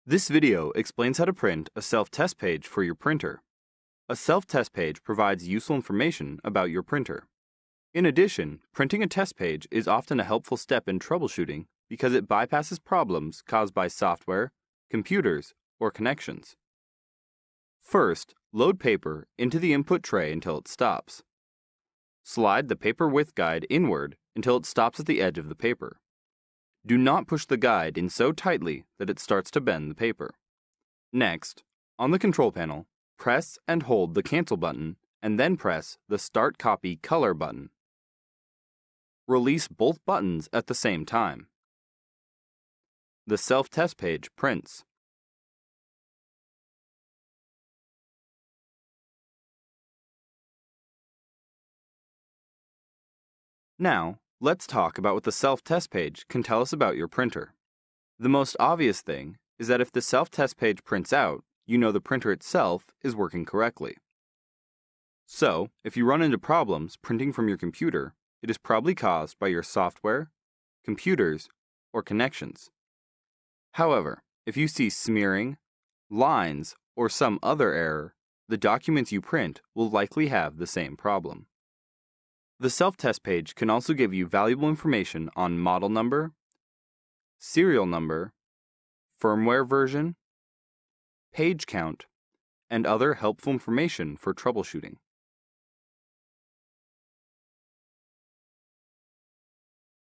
This video explains how to print a self-test page for your printer. A self-test page provides useful information about your printer. In addition, printing a test page is often a helpful step in troubleshooting because it bypasses problems caused by software, computers, or connections. First, load paper into the input tray until it stops. Slide the paper width guide inward until it stops at the edge of the paper. Do not push the guide in so tightly that it starts to bend the paper. Next, on the control panel, press and hold the Cancel button and then press the Start Copy Color button. Release both buttons at the same time. The self-test page prints. Now, let's talk about what the self-test page can tell us about your printer. The most obvious thing is that if the self-test page prints out, you know the printer itself is working correctly. So, if you run into problems printing from your computer, it is probably caused by your software, computers, or connections. However, if you see smearing, lines, or some other error, the documents you print will likely have the same problem. The self-test page can also give you valuable information on model number, serial number, firmware version, page count, and other helpful information for troubleshooting.